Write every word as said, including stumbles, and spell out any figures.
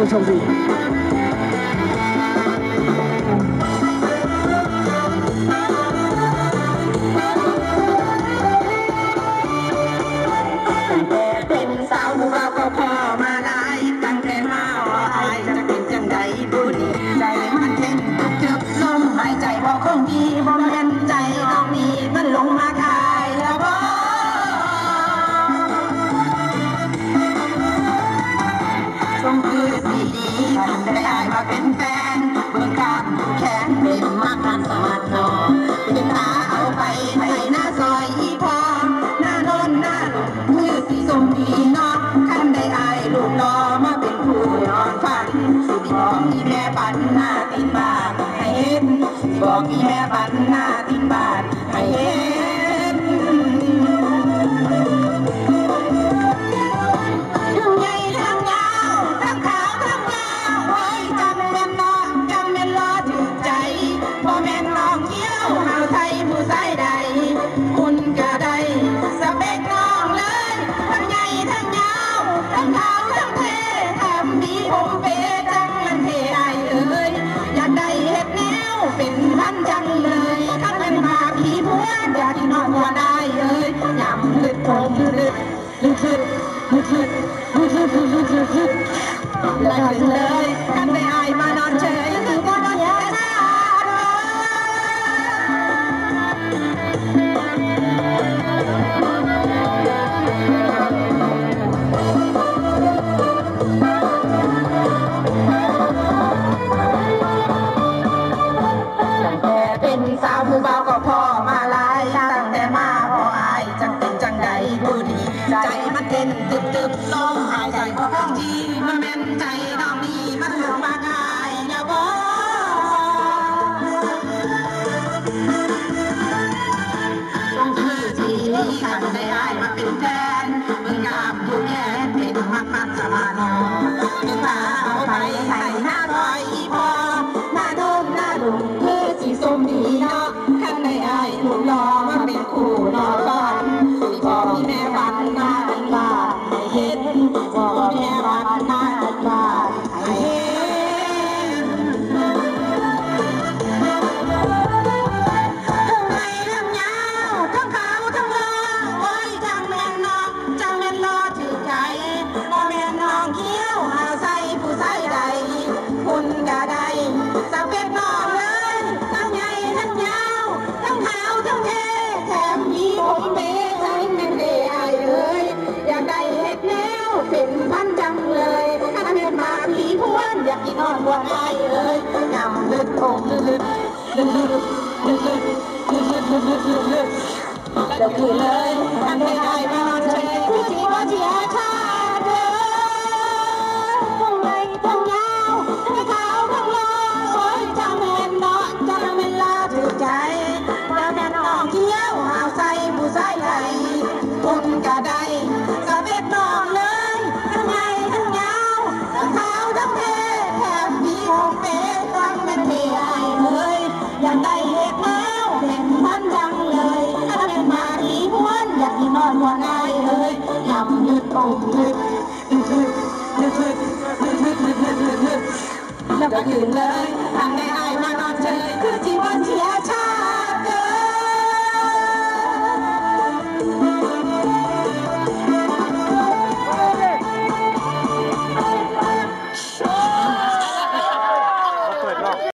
โชคดีตั้งแต่เป็นสาวผู้บ่าวก็พอมาหลายตั้งแต่มาว่าอายจะเป็นจังใดบุดีใจมันเต้นตึกตึกลมหายใจบ่คงดีบ่แม่นใจต้องมีมันลงมาคายแล้วบ่ชมคือสีดีทำได้อายมาเป็นแฟนเบื้องกลางแขนเป็นมากการสมัครนอเป็นตาเอาไปไถหน้าซอยอีพอหน้าโน้นหน้าหลุมมือสีส้มดีนอคันได้อายลูกรอมาเป็นผู้นอนฝันสิบอกอีแม่ปันหน้าตินบาทให้เห็นสิบอกอีแม่ปันหน้าตินบาทให้เห็นทั้งใหญ่ทั้งยาวทั้งขาวทั้งยาวไว้จำแม่นน้องจำแม่นรอถึงใจบ่แม่นน้องเกี้ยวหาวไทยผู้ใส่ใดคุณก็ได้สเปกน้องเลยทั้งใหญ่ทั้งยาวทั้งขาวทั้งเท่แถมมีผมเป๊ะจังมันเท่ไอเอ้ยอยากได้เฮ็ดแนวเป็นพันจังเลยถ้าเป็นมาพี่พวนอยากที่นอนว่าได้เอ้ยยำลึกผมลึกลึกลึกลึกลึกลึกลึกลึกลึกลึกแล้วถึงเลยทำได้อายมานอนเฉยคือบ่นอนแย่หน้าสาวผู้เบาก็พอมาหลายตั้งแต่มาพออายจังเป็นจังใดบุดีใจมันเต้นตึบตึบลมหายใจพอคงทีมันแม่นใจน้องนี่มันหลงมาง่ายอย่าบอกต้องคือทีนี้ขันได้อายมาเป็นแฟนมึงกล้ามอยู่แค่เป็นมัดมัดสมานอเป็นตาเอาไปใส่หน้าร้อยพอหน้าโดนหน้าดุคือสีส้มดีเนาะข้างในอายถูกรอมาเป็นคู่นอนบ้านบอกพี่แม่บ้านหน้าบ้านให้เห็นบอกแม่บ้านหน้าบ้านให้เห็นทั้งในทั้งยาวทั้งขาวทั้งรอโอ้ยจังแม่นน้องจังแม่นรอถือใจบ่แม่นน้องเกี้ยวหาใส่ผู้ใส่ใดคุณก็ได้สเปกน้องเลยทั้งใหญ่ทั้งยาวทั้งขาวทั้งเท่แถมมีผมเป๊ะใจแม่นเท่ไอเอ้ยอยากได้เฮ็ดแนวเป็นพันจังเลยถ้าเป็นมาผีพวนอยากกินนอนบวนไอเอ้ยยำลึกผมลึกลึกลึกลึกลึกลึกลึกลึกลึกลึกลึกลึกแล้วคือเลยทำให้ไอมานอนเฉยคือจีว่าเจียชาเด้อทั้งในทั้งยาวทั้งขาวทั้งรอโอ้ยจังแม่นน้องจังแม่นลาถือใจแล้วแม่น้องเกี้ยวหาวใส่ผู้ใส่ใดคุณก็ได้สเปกน้องเลยทั้งในทั้งยาวทั้งขาวทั้งเท่แถมมีผมเป๊ะตั้งแม่นเท่ไอเอ้ยอยากได้เฮ็ดแล้วเป็นพันจังเลยถ้าเป็นมาผีพวนอยากกินนอนบวนไอเอ้ยยำลึกอกลึกลึกลึกลึกลึกลึกลึกลึกลึกลึกลึกแล้วก็ถึงเลยทำได้อายมานอนเฉยคือจีวันเชียชา